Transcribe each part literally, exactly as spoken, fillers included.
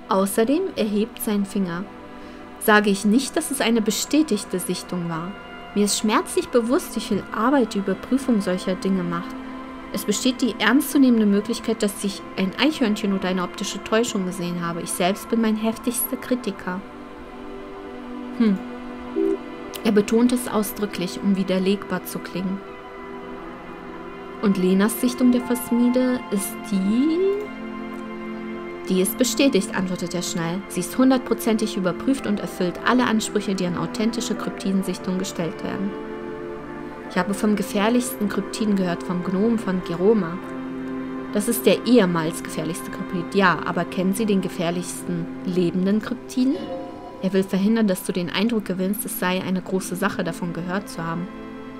Außerdem erhebt sein Finger. Sage ich nicht, dass es eine bestätigte Sichtung war. Mir ist schmerzlich bewusst, wie viel Arbeit die Überprüfung solcher Dinge macht. Es besteht die ernstzunehmende Möglichkeit, dass ich ein Eichhörnchen oder eine optische Täuschung gesehen habe. Ich selbst bin mein heftigster Kritiker. Hm. Er betont es ausdrücklich, um widerlegbar zu klingen. Und Lenas Sichtung der Phasmide ist die... Die ist bestätigt, antwortet er schnell. Sie ist hundertprozentig überprüft und erfüllt alle Ansprüche, die an authentische Kryptidensichtungen gestellt werden. Ich habe vom gefährlichsten Kryptiden gehört, vom Gnom von Geroma. Das ist der ehemals gefährlichste Kryptid, ja, aber kennen Sie den gefährlichsten lebenden Kryptiden? Er will verhindern, dass du den Eindruck gewinnst, es sei eine große Sache, davon gehört zu haben.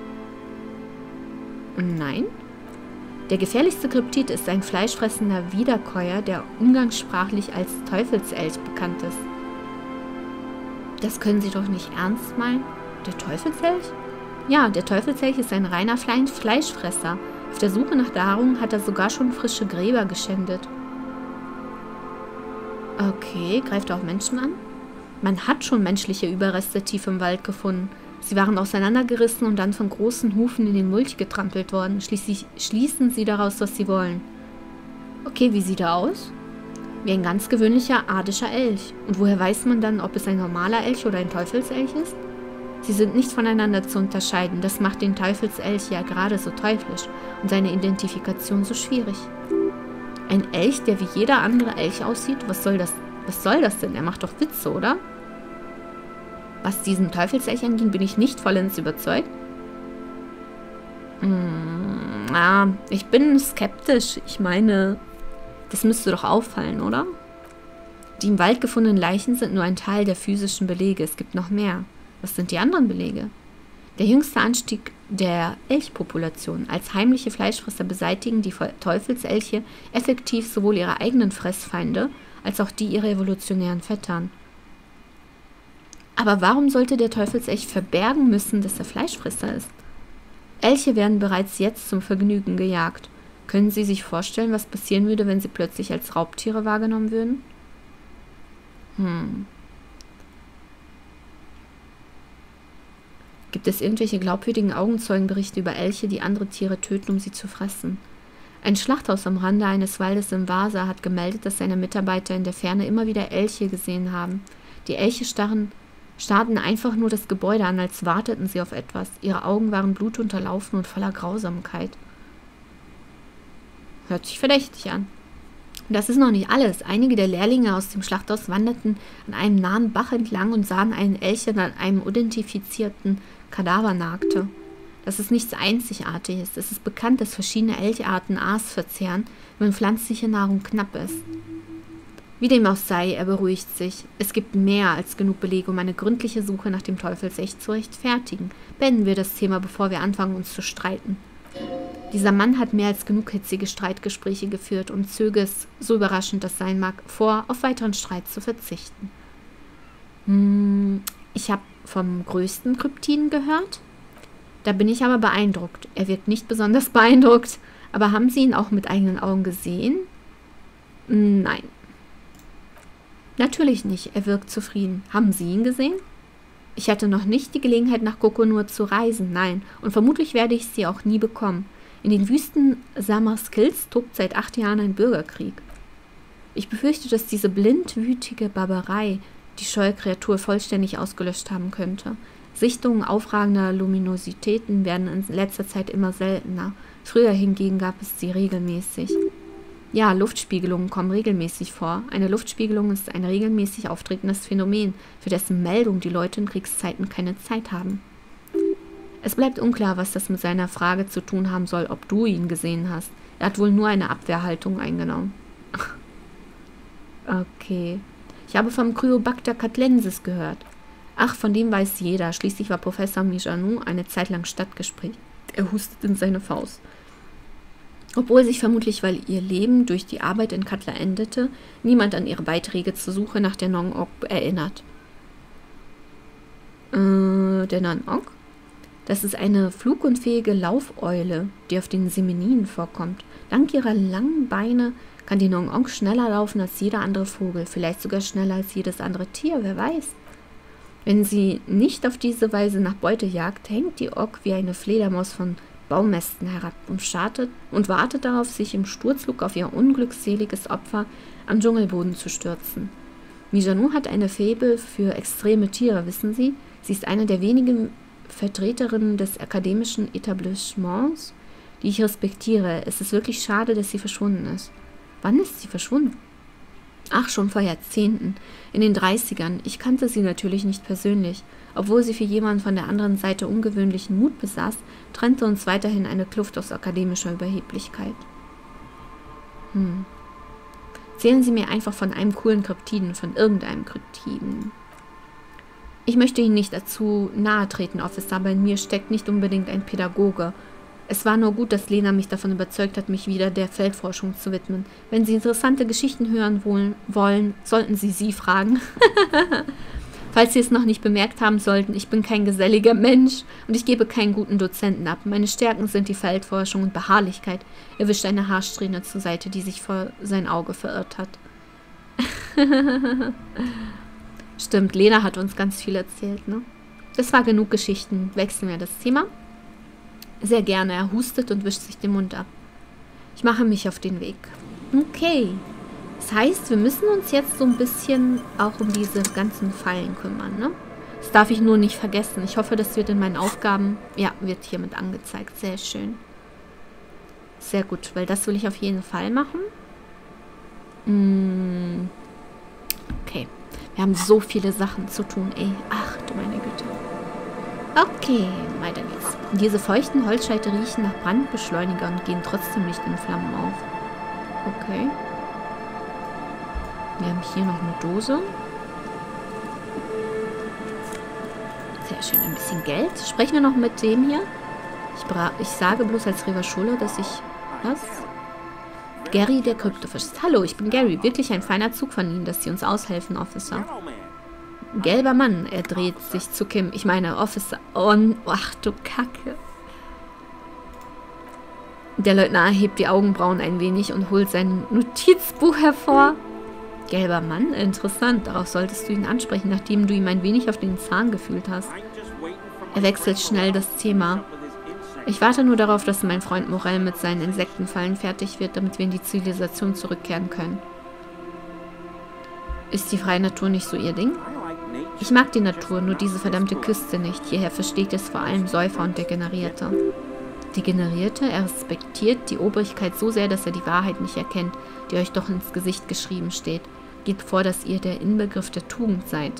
Nein? Der gefährlichste Kryptid ist ein fleischfressender Wiederkäuer, der umgangssprachlich als Teufelselch bekannt ist. Das können Sie doch nicht ernst meinen? Der Teufelselch? Ja, der Teufelselch ist ein reiner Fleischfresser. Auf der Suche nach Nahrung hat er sogar schon frische Gräber geschändet. Okay, greift er auch Menschen an? Man hat schon menschliche Überreste tief im Wald gefunden. Sie waren auseinandergerissen und dann von großen Hufen in den Mulch getrampelt worden. Schließlich schließen Sie daraus, was Sie wollen. Okay, wie sieht er aus? Wie ein ganz gewöhnlicher adischer Elch. Und woher weiß man dann, ob es ein normaler Elch oder ein Teufelselch ist? Sie sind nicht voneinander zu unterscheiden. Das macht den Teufelselch ja gerade so teuflisch und seine Identifikation so schwierig. Ein Elch, der wie jeder andere Elch aussieht? Was soll das, was soll das denn? Er macht doch Witze, oder? Was diesen Teufelselch angeht, bin ich nicht vollends überzeugt. Hm, ah, ich bin skeptisch. Ich meine, das müsste doch auffallen, oder? Die im Wald gefundenen Leichen sind nur ein Teil der physischen Belege. Es gibt noch mehr. Was sind die anderen Belege? Der jüngste Anstieg der Elchpopulation. Als heimliche Fleischfresser beseitigen die Teufelselche effektiv sowohl ihre eigenen Fressfeinde als auch die ihrer evolutionären Vettern. Aber warum sollte der Teufelselch verbergen müssen, dass er Fleischfresser ist? Elche werden bereits jetzt zum Vergnügen gejagt. Können Sie sich vorstellen, was passieren würde, wenn sie plötzlich als Raubtiere wahrgenommen würden? Hm. Gibt es irgendwelche glaubwürdigen Augenzeugenberichte über Elche, die andere Tiere töten, um sie zu fressen? Ein Schlachthaus am Rande eines Waldes in Vasa hat gemeldet, dass seine Mitarbeiter in der Ferne immer wieder Elche gesehen haben. Die Elche starren starrten einfach nur das Gebäude an, als warteten sie auf etwas. Ihre Augen waren blutunterlaufen und voller Grausamkeit. Hört sich verdächtig an. Das ist noch nicht alles. Einige der Lehrlinge aus dem Schlachthaus wanderten an einem nahen Bach entlang und sahen einen Elch, der an einem identifizierten Kadaver nagte. Das ist nichts Einzigartiges. Es ist bekannt, dass verschiedene Elcharten Aas verzehren, wenn pflanzliche Nahrung knapp ist. Wie dem auch sei, er beruhigt sich. Es gibt mehr als genug Belege, um eine gründliche Suche nach dem Teufelselch zu rechtfertigen. Beenden wir das Thema, bevor wir anfangen, uns zu streiten. Dieser Mann hat mehr als genug hitzige Streitgespräche geführt und zöge es, so überraschend das sein mag, vor, auf weiteren Streit zu verzichten. Hm, ich habe vom größten Kryptiden gehört. Da bin ich aber beeindruckt. Er wirkt nicht besonders beeindruckt. Aber haben Sie ihn auch mit eigenen Augen gesehen? Nein. Natürlich nicht, er wirkt zufrieden. Haben Sie ihn gesehen? Ich hatte noch nicht die Gelegenheit, nach Kokonur zu reisen, nein, und vermutlich werde ich sie auch nie bekommen. In den Wüsten Samaskils tobt seit acht Jahren ein Bürgerkrieg. Ich befürchte, dass diese blindwütige Barbarei die scheue Kreatur vollständig ausgelöscht haben könnte. Sichtungen aufragender Luminositäten werden in letzter Zeit immer seltener. Früher hingegen gab es sie regelmäßig. Ja, Luftspiegelungen kommen regelmäßig vor. Eine Luftspiegelung ist ein regelmäßig auftretendes Phänomen, für dessen Meldung die Leute in Kriegszeiten keine Zeit haben. Es bleibt unklar, was das mit seiner Frage zu tun haben soll, ob du ihn gesehen hast. Er hat wohl nur eine Abwehrhaltung eingenommen. Okay. Ich habe vom Cryobacter catlensis gehört. Ach, von dem weiß jeder. Schließlich war Professor Mijanou eine Zeit lang Stadtgespräch. Er hustet in seine Faust. Obwohl sich vermutlich, weil ihr Leben durch die Arbeit in Katla endete, niemand an ihre Beiträge zur Suche nach der Nong-Ok erinnert. Äh, der Nong-Ok? Das ist eine flugunfähige Laufeule, die auf den Semeninen vorkommt. Dank ihrer langen Beine kann die Nong-Ong schneller laufen als jeder andere Vogel, vielleicht sogar schneller als jedes andere Tier, wer weiß. Wenn sie nicht auf diese Weise nach Beute jagt, hängt die Ock wie eine Fledermaus von Baumästen herab und, startet, und wartet darauf, sich im Sturzflug auf ihr unglückseliges Opfer am Dschungelboden zu stürzen. Mijanu hat eine Faible für extreme Tiere, wissen Sie? Sie ist eine der wenigen Vertreterinnen des akademischen Etablissements, die ich respektiere. Es ist wirklich schade, dass sie verschwunden ist. Wann ist sie verschwunden? Ach, schon vor Jahrzehnten. In den dreißigern. Ich kannte sie natürlich nicht persönlich. Obwohl sie für jemanden von der anderen Seite ungewöhnlichen Mut besaß, trennte uns weiterhin eine Kluft aus akademischer Überheblichkeit. Hm. Erzählen Sie mir einfach von einem coolen Kryptiden, von irgendeinem Kryptiden. Ich möchte Ihnen nicht dazu nahe treten, Officer, aber in mir steckt nicht unbedingt ein Pädagoge. Es war nur gut, dass Lena mich davon überzeugt hat, mich wieder der Feldforschung zu widmen. Wenn Sie interessante Geschichten hören wollen, sollten Sie sie fragen. Falls Sie es noch nicht bemerkt haben sollten, ich bin kein geselliger Mensch und ich gebe keinen guten Dozenten ab. Meine Stärken sind die Feldforschung und Beharrlichkeit. Er wischt eine Haarsträhne zur Seite, die sich vor sein Auge verirrt hat. Stimmt, Lena hat uns ganz viel erzählt, ne? Das war genug Geschichten. Wechseln wir das Thema. Sehr gerne. Er hustet und wischt sich den Mund ab. Ich mache mich auf den Weg. Okay. Das heißt, wir müssen uns jetzt so ein bisschen auch um diese ganzen Fallen kümmern, ne? Das darf ich nur nicht vergessen. Ich hoffe, das wird in meinen Aufgaben... Ja, wird hiermit angezeigt. Sehr schön. Sehr gut, weil das will ich auf jeden Fall machen. Hm. Okay. Wir haben so viele Sachen zu tun, ey. Ach, du meine Güte. Okay, weiter geht's. Diese feuchten Holzscheite riechen nach Brandbeschleuniger und gehen trotzdem nicht in Flammen auf. Okay. Wir haben hier noch eine Dose. Sehr schön, ein bisschen Geld. Sprechen wir noch mit dem hier? Ich, bra ich sage bloß als Rivaschulle, dass ich... Was? Gary, der Kryptofisch. Hallo, ich bin Gary. Wirklich ein feiner Zug von Ihnen, dass Sie uns aushelfen, Officer. Gelber Mann, er dreht sich zu Kim. Ich meine, Officer. Oh, ach du Kacke. Der Leutnant hebt die Augenbrauen ein wenig und holt sein Notizbuch hervor. Gelber Mann? Interessant. Darauf solltest du ihn ansprechen, nachdem du ihm ein wenig auf den Zahn gefühlt hast. Er wechselt schnell das Thema. Ich warte nur darauf, dass mein Freund Morell mit seinen Insektenfallen fertig wird, damit wir in die Zivilisation zurückkehren können. Ist die freie Natur nicht so ihr Ding? Ich mag die Natur, nur diese verdammte Küste nicht. Hierher versteht es vor allem Säufer und Degenerierte. Degenerierte? Er respektiert die Obrigkeit so sehr, dass er die Wahrheit nicht erkennt, die euch doch ins Gesicht geschrieben steht. Geht vor, dass ihr der Inbegriff der Tugend seid.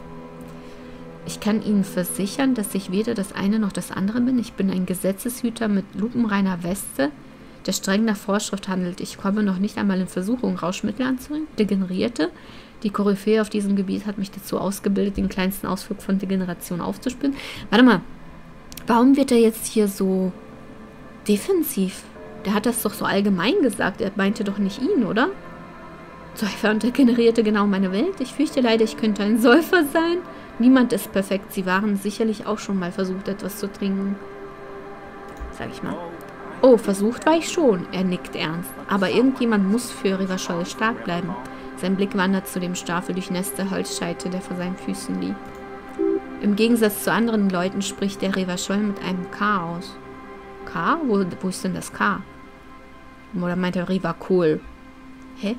Ich kann Ihnen versichern, dass ich weder das eine noch das andere bin. Ich bin ein Gesetzeshüter mit lupenreiner Weste, der streng nach Vorschrift handelt. Ich komme noch nicht einmal in Versuchung, Rauschmittel anzurühren. Degenerierte? Die Koryphäe auf diesem Gebiet hat mich dazu ausgebildet, den kleinsten Ausflug von Degeneration aufzuspüren. Warte mal, warum wird er jetzt hier so defensiv? Der hat das doch so allgemein gesagt. Er meinte doch nicht ihn, oder? Säufer und Degenerierte genau meine Welt. Ich fürchte leider, ich könnte ein Säufer sein. Niemand ist perfekt. Sie waren sicherlich auch schon mal versucht, etwas zu trinken. Sag ich mal. Oh, versucht war ich schon. Er nickt ernst. Aber irgendjemand muss für Rivascholl stark bleiben. Sein Blick wandert zu dem starr durchnässte Holzscheite, der vor seinen Füßen liegt. Im Gegensatz zu anderen Leuten spricht der Rivascholl mit einem K aus. K? Wo, wo ist denn das K? Oder meint er Rivakol? Hä?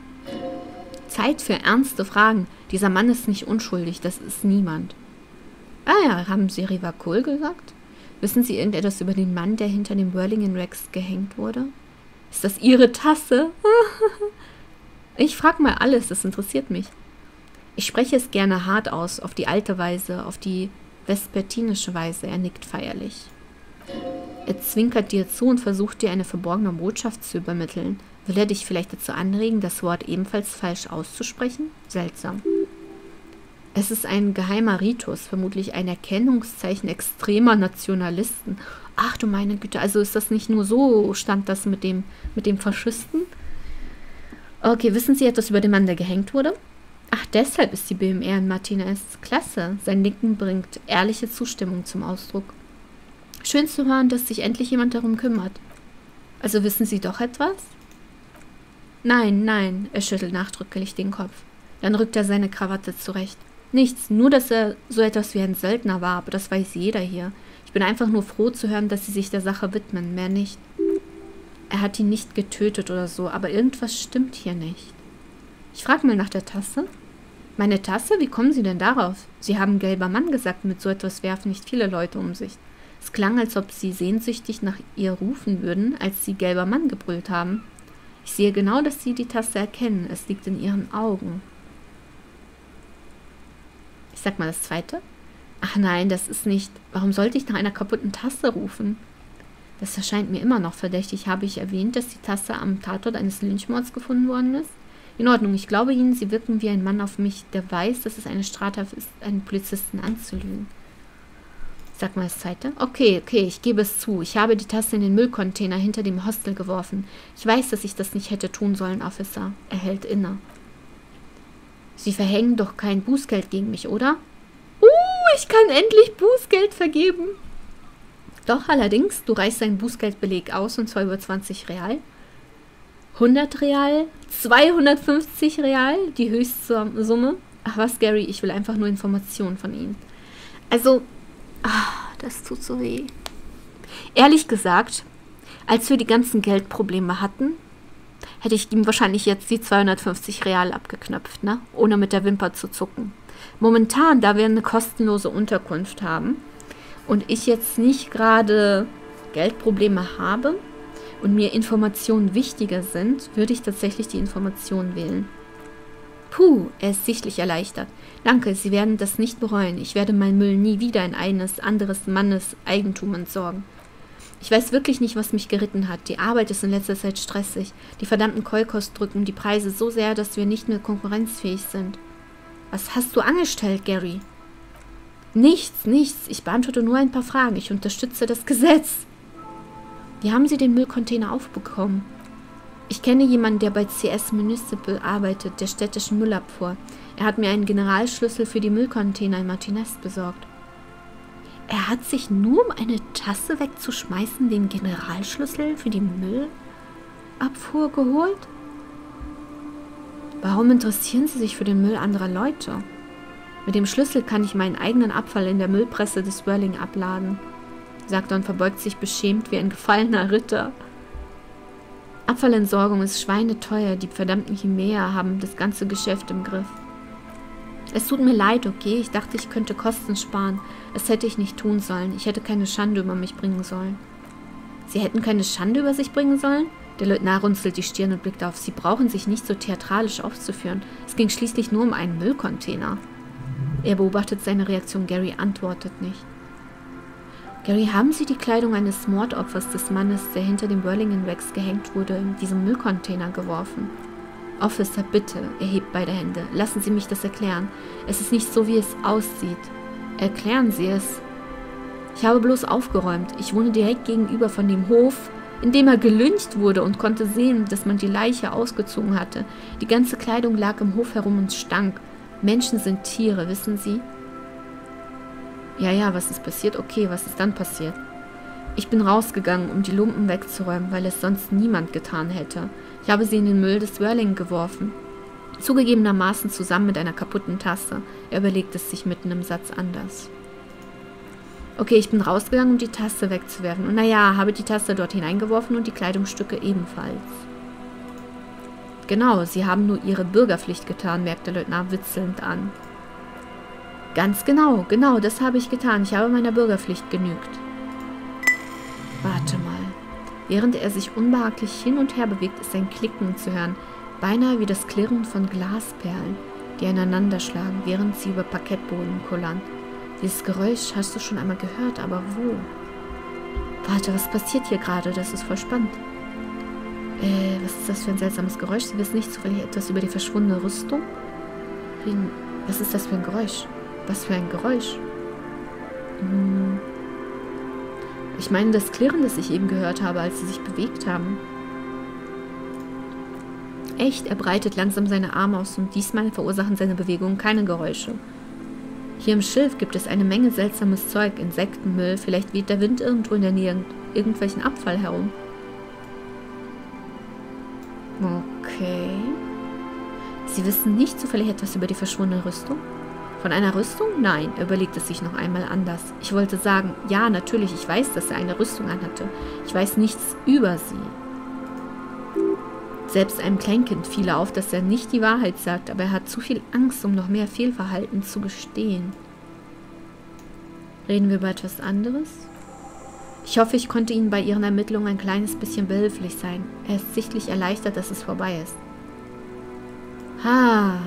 Zeit für ernste Fragen. Dieser Mann ist nicht unschuldig, das ist niemand. Ah ja, haben Sie Rivakol gesagt? Wissen Sie irgendetwas über den Mann, der hinter dem Whirlingen Rex gehängt wurde? Ist das Ihre Tasse? Ich frage mal alles, das interessiert mich. Ich spreche es gerne hart aus, auf die alte Weise, auf die vespertinische Weise. Er nickt feierlich. Er zwinkert dir zu und versucht dir eine verborgene Botschaft zu übermitteln. Will er dich vielleicht dazu anregen, das Wort ebenfalls falsch auszusprechen? Seltsam. Es ist ein geheimer Ritus, vermutlich ein Erkennungszeichen extremer Nationalisten. Ach du meine Güte, also ist das nicht nur so, stand das mit dem, mit dem Faschisten? Okay, wissen Sie etwas über den Mann, der gehängt wurde? Ach, deshalb ist die B M R in Martinez. Klasse. Sein Nicken bringt ehrliche Zustimmung zum Ausdruck. Schön zu hören, dass sich endlich jemand darum kümmert. Also wissen Sie doch etwas? Nein, nein, er schüttelt nachdrücklich den Kopf. Dann rückt er seine Krawatte zurecht. Nichts, nur dass er so etwas wie ein Söldner war, aber das weiß jeder hier. Ich bin einfach nur froh zu hören, dass sie sich der Sache widmen, mehr nicht. Er hat ihn nicht getötet oder so, aber irgendwas stimmt hier nicht. Ich frage mal nach der Tasse. Meine Tasse? Wie kommen Sie denn darauf? Sie haben gelber Mann gesagt, mit so etwas werfen nicht viele Leute um sich. Es klang, als ob Sie sehnsüchtig nach ihr rufen würden, als Sie gelber Mann gebrüllt haben. Ich sehe genau, dass Sie die Tasse erkennen. Es liegt in Ihren Augen. Ich sag mal das zweite. Ach nein, das ist nicht... Warum sollte ich nach einer kaputten Tasse rufen? Das erscheint mir immer noch verdächtig. Habe ich erwähnt, dass die Tasse am Tatort eines Lynchmords gefunden worden ist? In Ordnung, ich glaube Ihnen, Sie wirken wie ein Mann auf mich, der weiß, dass es eine Straftat ist, einen Polizisten anzulügen. Sag mal das zweite. Okay, okay, ich gebe es zu. Ich habe die Tasse in den Müllcontainer hinter dem Hostel geworfen. Ich weiß, dass ich das nicht hätte tun sollen, Officer. Er hält inne. Sie verhängen doch kein Bußgeld gegen mich, oder? Uh, ich kann endlich Bußgeld vergeben. Doch, allerdings, du reichst deinen Bußgeldbeleg aus, und zwar über zwanzig Real. hundert Real, zweihundertfünfzig Real, die Höchstsumme. Ach was, Gary, ich will einfach nur Informationen von Ihnen. Also, ach, das tut so weh. Ehrlich gesagt, als wir die ganzen Geldprobleme hatten, hätte ich ihm wahrscheinlich jetzt die zweihundertfünfzig Real abgeknöpft, ne? Ohne mit der Wimper zu zucken. Momentan, da wir eine kostenlose Unterkunft haben und ich jetzt nicht gerade Geldprobleme habe und mir Informationen wichtiger sind, würde ich tatsächlich die Informationen wählen. Puh, er ist sichtlich erleichtert. Danke, Sie werden das nicht bereuen. Ich werde meinen Müll nie wieder in eines anderes Mannes Eigentum entsorgen. Ich weiß wirklich nicht, was mich geritten hat. Die Arbeit ist in letzter Zeit stressig. Die verdammten Keukos drücken die Preise so sehr, dass wir nicht mehr konkurrenzfähig sind. Was hast du angestellt, Gary? Nichts, nichts. Ich beantworte nur ein paar Fragen. Ich unterstütze das Gesetz. Wie haben Sie den Müllcontainer aufbekommen? Ich kenne jemanden, der bei C S Municipal arbeitet, der städtischen Müllabfuhr. Er hat mir einen Generalschlüssel für die Müllcontainer in Martinez besorgt. Er hat sich nur, um eine Tasse wegzuschmeißen, den Generalschlüssel für die Müllabfuhr geholt? Warum interessieren Sie sich für den Müll anderer Leute? Mit dem Schlüssel kann ich meinen eigenen Abfall in der Müllpresse des Whirling abladen, sagt er und verbeugt sich beschämt wie ein gefallener Ritter. Abfallentsorgung ist schweineteuer, die verdammten Chimäer haben das ganze Geschäft im Griff. Es tut mir leid, okay, ich dachte, ich könnte Kosten sparen. Das hätte ich nicht tun sollen. Ich hätte keine Schande über mich bringen sollen. Sie hätten keine Schande über sich bringen sollen? Der Leutnant runzelt die Stirn und blickt auf. Sie brauchen sich nicht so theatralisch aufzuführen. Es ging schließlich nur um einen Müllcontainer. Er beobachtet seine Reaktion. Gary antwortet nicht. Gary, haben Sie die Kleidung eines Mordopfers des Mannes, der hinter dem Burlington-Rex gehängt wurde, in diesem Müllcontainer geworfen? Officer, bitte, er hebt beide Hände. Lassen Sie mich das erklären. Es ist nicht so, wie es aussieht. Erklären Sie es. Ich habe bloß aufgeräumt. Ich wohne direkt gegenüber von dem Hof, in dem er gelyncht wurde und konnte sehen, dass man die Leiche ausgezogen hatte. Die ganze Kleidung lag im Hof herum und stank. Menschen sind Tiere, wissen Sie? Ja, ja, was ist passiert? Okay, was ist dann passiert? Ich bin rausgegangen, um die Lumpen wegzuräumen, weil es sonst niemand getan hätte. Ich habe sie in den Müll des Whirling geworfen. Zugegebenermaßen zusammen mit einer kaputten Tasse. Er überlegt es sich mitten im Satz anders. Okay, ich bin rausgegangen, um die Tasse wegzuwerfen. Und naja, habe die Tasse dort hineingeworfen und die Kleidungsstücke ebenfalls. Genau, Sie haben nur Ihre Bürgerpflicht getan, merkt der Leutnant witzelnd an. Ganz genau, genau, das habe ich getan. Ich habe meiner Bürgerpflicht genügt. Warte mal. Während er sich unbehaglich hin und her bewegt, ist ein Klicken zu hören, beinahe wie das Klirren von Glasperlen, die aneinander schlagen, während sie über Parkettboden kullern. Dieses Geräusch hast du schon einmal gehört, aber wo? Warte, was passiert hier gerade? Das ist voll spannend. Äh, was ist das für ein seltsames Geräusch? Sie wissen nicht zufällig etwas über die verschwundene Rüstung? Wen, was ist das für ein Geräusch? Was für ein Geräusch? Hm. Ich meine das Klirren, das ich eben gehört habe, als sie sich bewegt haben. Echt, er breitet langsam seine Arme aus und diesmal verursachen seine Bewegungen keine Geräusche. Hier im Schilf gibt es eine Menge seltsames Zeug, Insektenmüll, vielleicht weht der Wind irgendwo in der Nähe irgendwelchen Abfall herum. Okay. Sie wissen nicht zufällig etwas über die verschwundene Rüstung? Von einer Rüstung? Nein, er überlegt es sich noch einmal anders. Ich wollte sagen, ja, natürlich, ich weiß, dass er eine Rüstung anhatte. Ich weiß nichts über sie. Selbst einem Kleinkind fiel auf, dass er nicht die Wahrheit sagt, aber er hat zu viel Angst, um noch mehr Fehlverhalten zu gestehen. Reden wir über etwas anderes? Ich hoffe, ich konnte Ihnen bei Ihren Ermittlungen ein kleines bisschen behilflich sein. Er ist sichtlich erleichtert, dass es vorbei ist. Ha.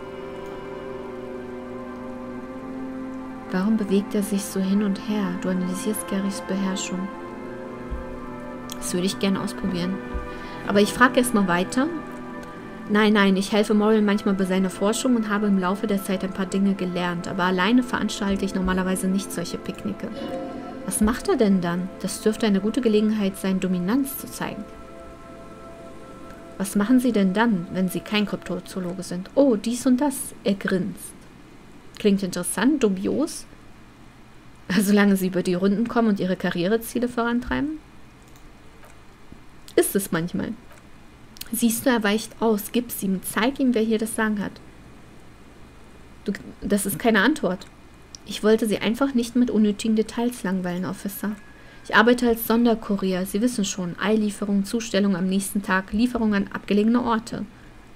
Warum bewegt er sich so hin und her? Du analysierst Garys Beherrschung. Das würde ich gerne ausprobieren. Aber ich frage erst mal weiter. Nein, nein, ich helfe Morrill manchmal bei seiner Forschung und habe im Laufe der Zeit ein paar Dinge gelernt. Aber alleine veranstalte ich normalerweise nicht solche Picknicke. Was macht er denn dann? Das dürfte eine gute Gelegenheit sein, Dominanz zu zeigen. Was machen Sie denn dann, wenn Sie kein Kryptozoologe sind? Oh, dies und das. Er grinst. Klingt interessant, dubios. Solange Sie über die Runden kommen und Ihre Karriereziele vorantreiben? Ist es manchmal. Siehst du, er weicht aus. Gib's ihm. Zeig ihm, wer hier das Sagen hat. Du, das ist keine Antwort. Ich wollte Sie einfach nicht mit unnötigen Details langweilen, Officer. Ich arbeite als Sonderkurier. Sie wissen schon. Eilieferung, Zustellung am nächsten Tag, Lieferung an abgelegene Orte.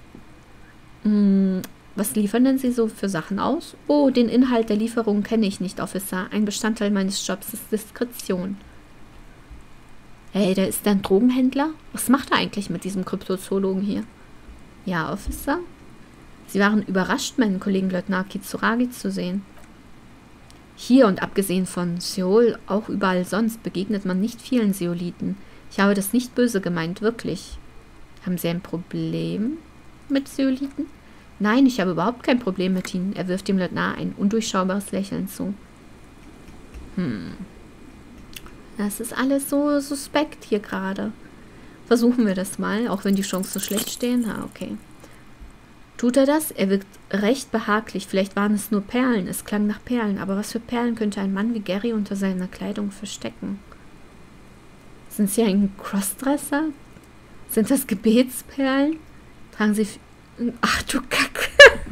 Hm, was liefern denn Sie so für Sachen aus? Oh, den Inhalt der Lieferung kenne ich nicht, Officer. Ein Bestandteil meines Jobs ist Diskretion. Hey, da ist ein Drogenhändler? Was macht er eigentlich mit diesem Kryptozoologen hier? Ja, Officer? Sie waren überrascht, meinen Kollegen Leutnant Kitsuragi zu sehen. Hier und abgesehen von Seoul, auch überall sonst, begegnet man nicht vielen Seoliten. Ich habe das nicht böse gemeint, wirklich. Haben Sie ein Problem mit Seoliten? Nein, ich habe überhaupt kein Problem mit ihnen. Er wirft dem Leutnant ein undurchschaubares Lächeln zu. Hm. Das ist alles so suspekt hier gerade. Versuchen wir das mal, auch wenn die Chancen so schlecht stehen. Ah, okay. Tut er das? Er wirkt recht behaglich. Vielleicht waren es nur Perlen. Es klang nach Perlen. Aber was für Perlen könnte ein Mann wie Gary unter seiner Kleidung verstecken? Sind sie ein Crossdresser? Sind das Gebetsperlen? Tragen sie... Ach du Kacke.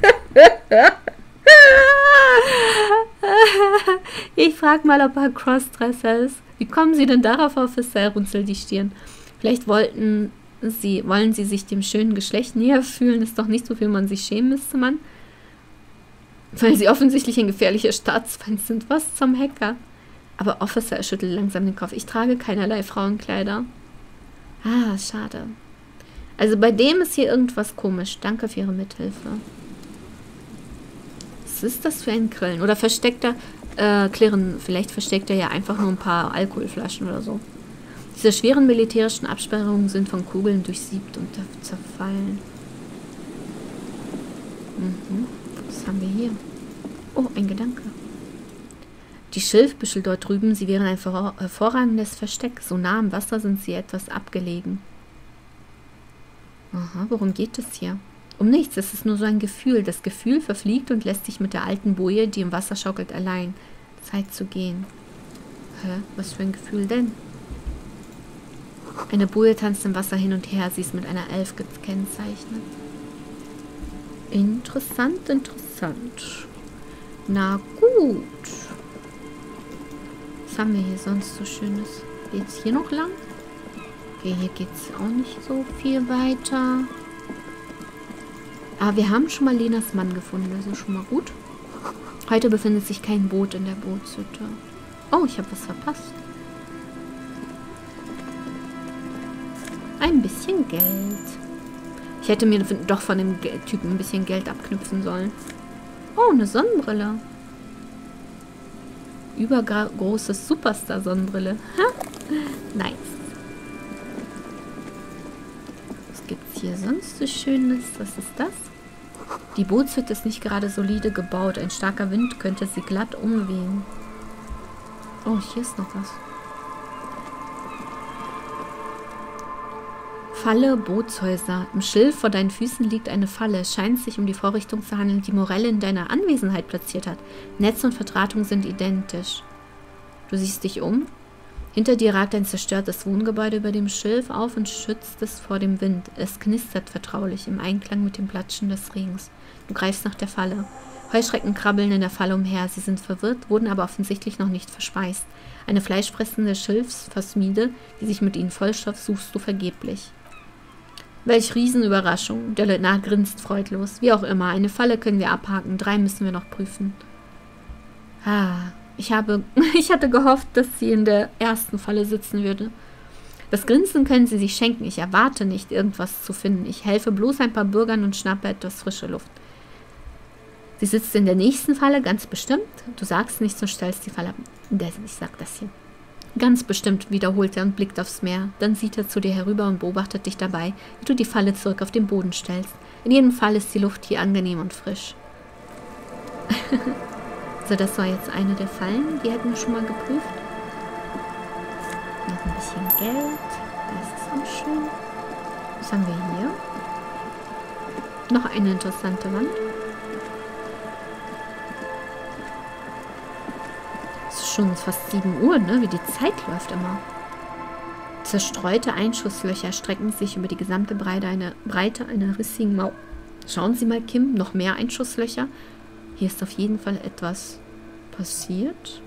Ich frage mal, ob er ein Crossdresser ist. Wie kommen Sie denn darauf, Officer? Er runzelt die Stirn. Vielleicht wollten... Sie, wollen Sie sich dem schönen Geschlecht näher fühlen? Ist doch nicht so viel, man sich schämen müsste, man. Weil Sie offensichtlich ein gefährlicher Staatsfeind sind. Was zum Hacker? Aber Officer, er schüttelt langsam den Kopf. Ich trage keinerlei Frauenkleider. Ah, schade. Also bei dem ist hier irgendwas komisch. Danke für Ihre Mithilfe. Was ist das für ein Grillen? Oder versteckt er... Äh, Klirren, vielleicht versteckt er ja einfach nur ein paar Alkoholflaschen oder so. Diese schweren militärischen Absperrungen sind von Kugeln durchsiebt und zerfallen. Mhm. Was haben wir hier? Oh, ein Gedanke. Die Schilfbüschel dort drüben, sie wären ein hervorragendes Versteck. So nah am Wasser sind sie etwas abgelegen. Aha, worum geht es hier? Um nichts, es ist nur so ein Gefühl. Das Gefühl verfliegt und lässt sich mit der alten Boje, die im Wasser schaukelt, allein. Zeit zu gehen. Hä? Was für ein Gefühl denn? Eine Boje tanzt im Wasser hin und her. Sie ist mit einer Elf gekennzeichnet. Interessant, interessant. Na gut. Was haben wir hier sonst so Schönes? Geht's hier noch lang? Okay, hier geht's auch nicht so viel weiter. Aber wir haben schon mal Lenas Mann gefunden. Das ist schon mal gut. Heute befindet sich kein Boot in der Bootshütte. Oh, ich habe was verpasst. Ein bisschen Geld. Ich hätte mir doch von dem Typen ein bisschen Geld abknüpfen sollen. Oh, eine Sonnenbrille. Übergroße Superstar-Sonnenbrille. Nice. Was gibt's hier sonst so Schönes? Was ist das? Die Bootshütte ist nicht gerade solide gebaut. Ein starker Wind könnte sie glatt umwehen. Oh, hier ist noch was. Falle, Bootshäuser. Im Schilf vor deinen Füßen liegt eine Falle. Es scheint sich um die Vorrichtung zu handeln, die Morelle in deiner Anwesenheit platziert hat. Netz und Verdrahtung sind identisch. Du siehst dich um. Hinter dir ragt ein zerstörtes Wohngebäude über dem Schilf auf und schützt es vor dem Wind. Es knistert vertraulich im Einklang mit dem Platschen des Regens. Du greifst nach der Falle. Heuschrecken krabbeln in der Falle umher. Sie sind verwirrt, wurden aber offensichtlich noch nicht verspeist. Eine fleischfressende Schilfsphasmide, die sich mit ihnen vollstopft, suchst du vergeblich. Welch Riesenüberraschung. Der Leutnant grinst freudlos. Wie auch immer, eine Falle können wir abhaken, drei müssen wir noch prüfen. Ah, ich habe, ich hatte gehofft, dass sie in der ersten Falle sitzen würde. Das Grinsen können sie sich schenken. Ich erwarte nicht, irgendwas zu finden. Ich helfe bloß ein paar Bürgern und schnappe etwas frische Luft. Sie sitzt in der nächsten Falle, ganz bestimmt. Du sagst nichts und stellst die Falle ab. Ich sag das hier. Ganz bestimmt, wiederholt er und blickt aufs Meer. Dann sieht er zu dir herüber und beobachtet dich dabei, wie du die Falle zurück auf den Boden stellst. In jedem Fall ist die Luft hier angenehm und frisch. So, das war jetzt eine der Fallen. Die hätten wir schon mal geprüft. Noch ein bisschen Geld. Das ist auch schön. Was haben wir hier? Noch eine interessante Wand. Es ist schon fast sieben Uhr, ne? Wie die Zeit läuft immer. Zerstreute Einschusslöcher strecken sich über die gesamte Breite einer, Breite einer rissigen Mauer. Schauen Sie mal, Kim, noch mehr Einschusslöcher. Hier ist auf jeden Fall etwas passiert.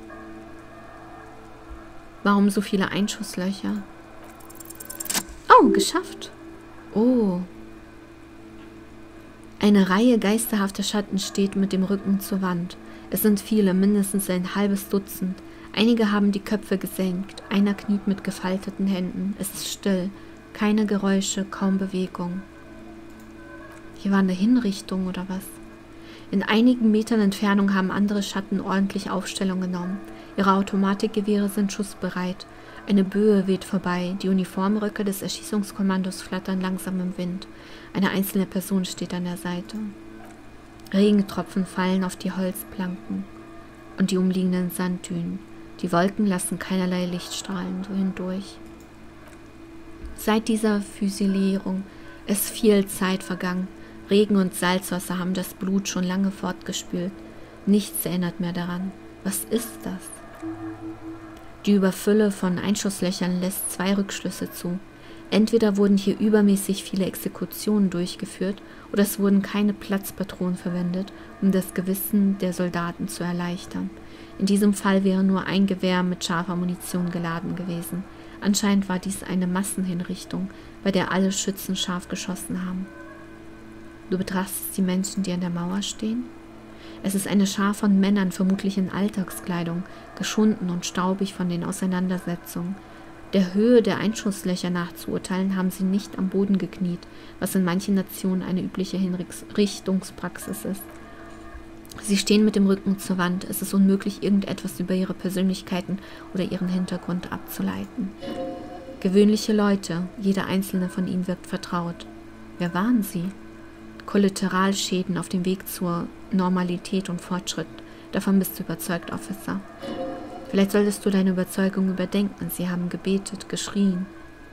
Warum so viele Einschusslöcher? Oh, geschafft. Oh. Eine Reihe geisterhafter Schatten steht mit dem Rücken zur Wand. Es sind viele, mindestens ein halbes Dutzend. Einige haben die Köpfe gesenkt. Einer kniet mit gefalteten Händen. Es ist still. Keine Geräusche, kaum Bewegung. Hier war eine Hinrichtung oder was? In einigen Metern Entfernung haben andere Schatten ordentlich Aufstellung genommen. Ihre Automatikgewehre sind schussbereit. Eine Böe weht vorbei. Die Uniformröcke des Erschießungskommandos flattern langsam im Wind. Eine einzelne Person steht an der Seite. Regentropfen fallen auf die Holzplanken und die umliegenden Sanddünen. Die Wolken lassen keinerlei Lichtstrahlen hindurch. Seit dieser Fusilierung ist viel Zeit vergangen. Regen und Salzwasser haben das Blut schon lange fortgespült. Nichts erinnert mehr daran. Was ist das? Die Überfülle von Einschusslöchern lässt zwei Rückschlüsse zu. Entweder wurden hier übermäßig viele Exekutionen durchgeführt, oder es wurden keine Platzpatronen verwendet, um das Gewissen der Soldaten zu erleichtern. In diesem Fall wäre nur ein Gewehr mit scharfer Munition geladen gewesen. Anscheinend war dies eine Massenhinrichtung, bei der alle Schützen scharf geschossen haben. Du betrachtest die Menschen, die an der Mauer stehen. Es ist eine Schar von Männern, vermutlich in Alltagskleidung, geschunden und staubig von den Auseinandersetzungen. Der Höhe der Einschusslöcher nachzuurteilen, haben sie nicht am Boden gekniet, was in manchen Nationen eine übliche Hinrichtungspraxis ist. Sie stehen mit dem Rücken zur Wand. Es ist unmöglich, irgendetwas über ihre Persönlichkeiten oder ihren Hintergrund abzuleiten. Gewöhnliche Leute, jeder einzelne von ihnen wirkt vertraut. Wer waren sie? Kollateralschäden auf dem Weg zur Normalität und Fortschritt. Davon bist du überzeugt, Officer. Vielleicht solltest du deine Überzeugung überdenken. Sie haben gebetet, geschrien.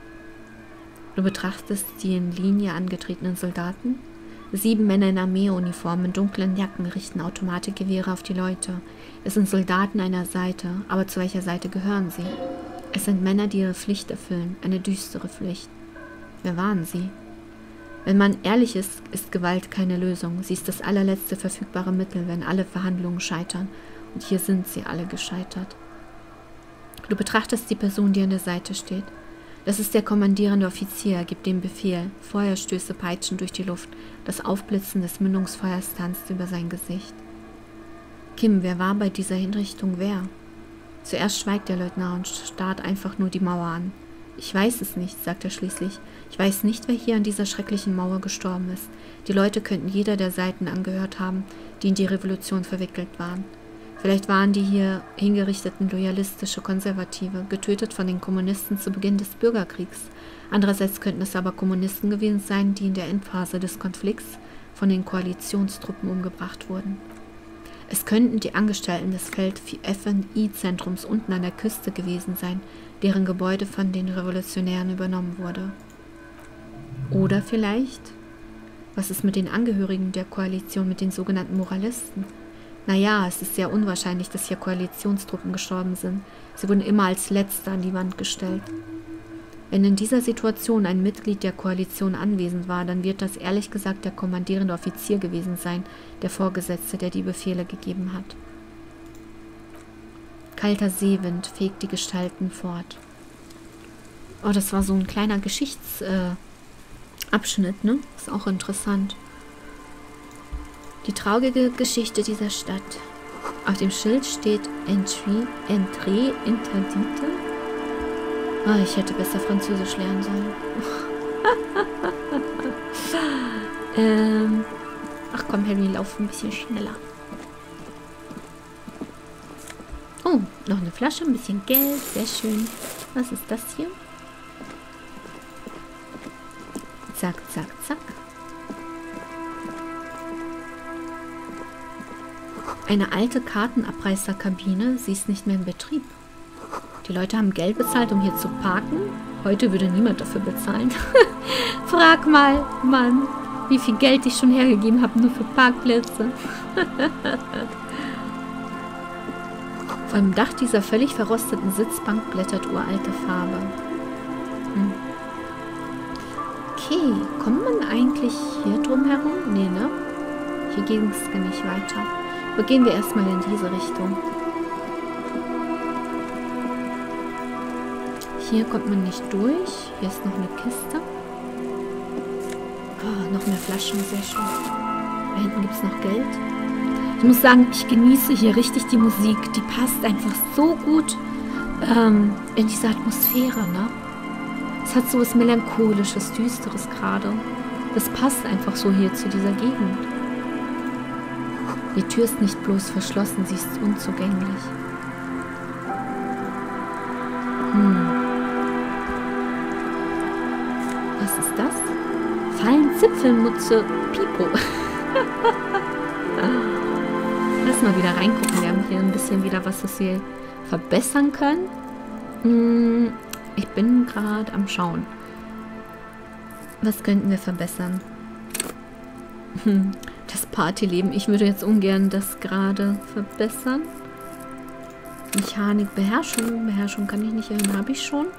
Du betrachtest die in Linie angetretenen Soldaten. Sieben Männer in Armeeuniformen in dunklen Jacken richten Automatikgewehre auf die Leute. Es sind Soldaten einer Seite, aber zu welcher Seite gehören sie? Es sind Männer, die ihre Pflicht erfüllen, eine düstere Pflicht. Wer waren sie? Wenn man ehrlich ist, ist Gewalt keine Lösung. Sie ist das allerletzte verfügbare Mittel, wenn alle Verhandlungen scheitern. Und hier sind sie alle gescheitert. Du betrachtest die Person, die an der Seite steht. Das ist der kommandierende Offizier, gibt den Befehl. Feuerstöße peitschen durch die Luft. Das Aufblitzen des Mündungsfeuers tanzt über sein Gesicht. Kim, wer war bei dieser Hinrichtung wer? Zuerst schweigt der Leutnant und starrt einfach nur die Mauer an. Ich weiß es nicht, sagt er schließlich. Ich weiß nicht, wer hier an dieser schrecklichen Mauer gestorben ist. Die Leute könnten jeder der Seiten angehört haben, die in die Revolution verwickelt waren. Vielleicht waren die hier hingerichteten loyalistische Konservative, getötet von den Kommunisten zu Beginn des Bürgerkriegs. Andererseits könnten es aber Kommunisten gewesen sein, die in der Endphase des Konflikts von den Koalitionstruppen umgebracht wurden. Es könnten die Angestellten des Feld-F N I-Zentrums unten an der Küste gewesen sein, deren Gebäude von den Revolutionären übernommen wurde. Oder vielleicht, was ist mit den Angehörigen der Koalition, mit den sogenannten Moralisten? Naja, es ist sehr unwahrscheinlich, dass hier Koalitionstruppen gestorben sind. Sie wurden immer als Letzte an die Wand gestellt. Wenn in dieser Situation ein Mitglied der Koalition anwesend war, dann wird das ehrlich gesagt der kommandierende Offizier gewesen sein, der Vorgesetzte, der die Befehle gegeben hat. Kalter Seewind fegt die Gestalten fort. Oh, das war so ein kleiner Geschichtsabschnitt, äh, ne? Ist auch interessant. Die traurige Geschichte dieser Stadt. Auf dem Schild steht Entry, Entrée interdite. Oh, ich hätte besser Französisch lernen sollen. ähm, ach komm, Harry, lauf ein bisschen schneller. Oh, noch eine Flasche, ein bisschen Geld, sehr schön. Was ist das hier? Zack, zack, zack. Eine alte Kartenabreißerkabine, sie ist nicht mehr in Betrieb. Die Leute haben Geld bezahlt, um hier zu parken. Heute würde niemand dafür bezahlen. Frag mal, Mann, wie viel Geld ich schon hergegeben habe, nur für Parkplätze. Vor dem Dach dieser völlig verrosteten Sitzbank blättert uralte Farbe. Hm. Okay, kommt man eigentlich hier drum herum? Nee, ne? Hier ging es gar nicht weiter. Aber gehen wir erstmal in diese Richtung. Hier kommt man nicht durch. Hier ist noch eine Kiste. Oh, noch mehr Flaschen, sehr schön. Da hinten gibt es noch Geld. Ich muss sagen, ich genieße hier richtig die Musik. Die passt einfach so gut ähm, in diese Atmosphäre, ne? Es hat so was Melancholisches, Düsteres gerade. Das passt einfach so hier zu dieser Gegend. Die Tür ist nicht bloß verschlossen, sie ist unzugänglich. Hm. Was ist das? Fallen Zipfelmutze Pipo. Lass mal wieder reingucken. Wir haben hier ein bisschen wieder was, das wir verbessern können. Hm. Ich bin gerade am Schauen. Was könnten wir verbessern? Hm, das Partyleben. Ich würde jetzt ungern das gerade verbessern. Mechanik, Beherrschung. Beherrschung kann ich nicht erhöhen. Habe ich schon.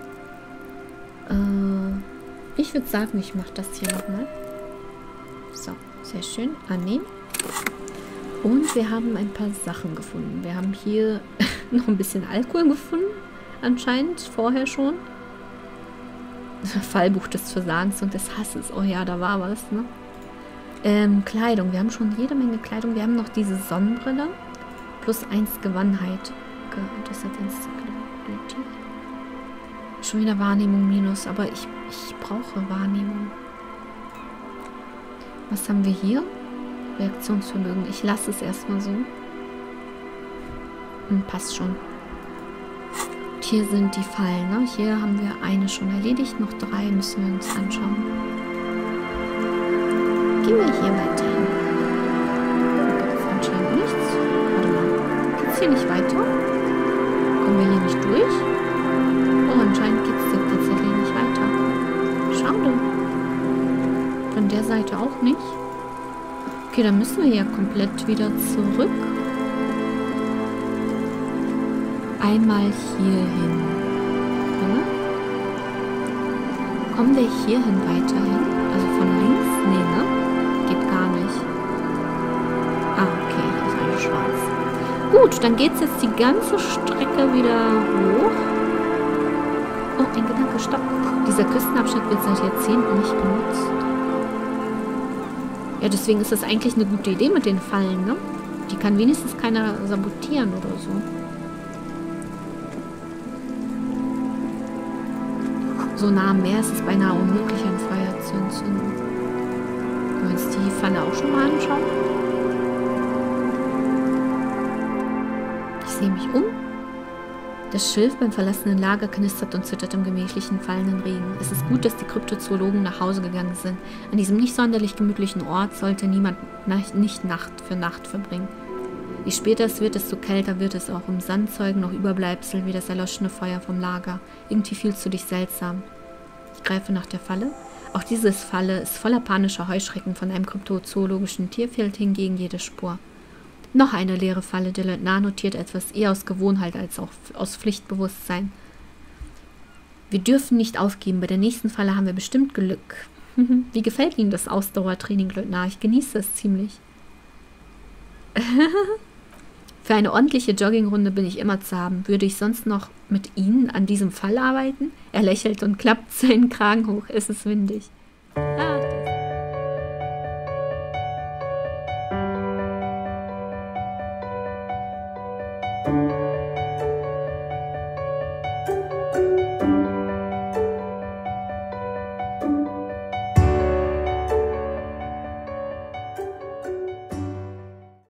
Äh, ich würde sagen, ich mache das hier nochmal. So, sehr schön. Annehmen. Und wir haben ein paar Sachen gefunden. Wir haben hier noch ein bisschen Alkohol gefunden. Anscheinend, vorher schon. Fallbuch des Versagens und des Hasses. Oh ja, da war was, ne? Ähm, Kleidung. Wir haben schon jede Menge Kleidung. Wir haben noch diese Sonnenbrille. Plus eins Gewandheit. Das hat eins Qualität. Schon wieder Wahrnehmung minus. Aber ich, ich brauche Wahrnehmung. Was haben wir hier? Reaktionsvermögen. Ich lasse es erstmal so. Hm, passt schon. Hier sind die Fallen, ne? Hier haben wir eine schon erledigt, noch drei müssen wir uns anschauen. Gehen wir hier weiter hin. Da gibt es anscheinend nichts. Warte mal, geht es hier nicht weiter? Kommen wir hier nicht durch? Oh, anscheinend geht es hier tatsächlich nicht weiter. Schade. Von der Seite auch nicht. Okay, dann müssen wir ja komplett wieder zurück. Einmal hier hin. Oder? Kommen wir hierhin weiterhin? Also von links? Nee, ne? Geht gar nicht. Ah, okay. Hier ist alles schwarz. Gut, dann geht es jetzt die ganze Strecke wieder hoch. Oh, ein Gedanke, stopp. Dieser Küstenabschnitt wird seit Jahrzehnten nicht genutzt. Ja, deswegen ist das eigentlich eine gute Idee mit den Fallen, ne? Die kann wenigstens keiner sabotieren oder so. So nah am Meer ist es beinahe unmöglich, ein Feuer zu entzünden. Können wir uns die Falle auch schon mal anschauen? Ich sehe mich um. Das Schilf beim verlassenen Lager knistert und zittert im gemächlichen, fallenden Regen. Es ist gut, dass die Kryptozoologen nach Hause gegangen sind. An diesem nicht sonderlich gemütlichen Ort sollte niemand nicht Nacht für Nacht verbringen. Je später es wird, desto kälter wird es auch. Im Sand zeugen noch Überbleibsel wie das erloschene Feuer vom Lager. Irgendwie fühlst du dich seltsam. Ich greife nach der Falle. Auch diese Falle ist voller panischer Heuschrecken. Von einem kryptozoologischen Tier fehlt hingegen jede Spur. Noch eine leere Falle. Der Leutnant notiert etwas eher aus Gewohnheit als auch aus Pflichtbewusstsein. Wir dürfen nicht aufgeben. Bei der nächsten Falle haben wir bestimmt Glück. Wie gefällt Ihnen das Ausdauertraining, Leutnant? Ich genieße es ziemlich. Für eine ordentliche Joggingrunde bin ich immer zu haben. Würde ich sonst noch mit Ihnen an diesem Fall arbeiten? Er lächelt und klappt seinen Kragen hoch. Es ist windig.